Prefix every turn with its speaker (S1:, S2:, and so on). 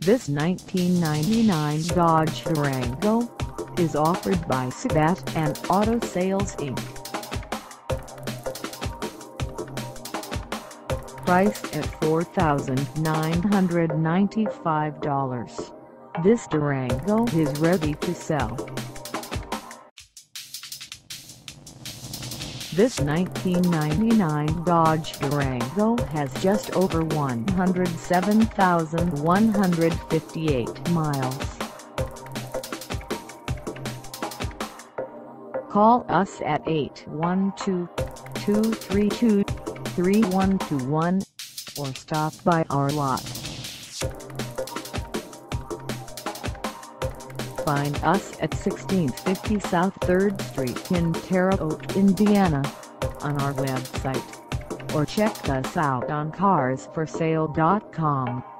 S1: This 1999 Dodge Durango is offered by Sebastian Auto Sales Inc. Priced at $4,995, this Durango is ready to sell. This 1999 Dodge Durango has just over 107,158 miles. Call us at 812-232-3121 or stop by our lot. Find us at 1650 South 3rd Street in Terre Haute, Indiana, on our website, or check us out on carsforsale.com.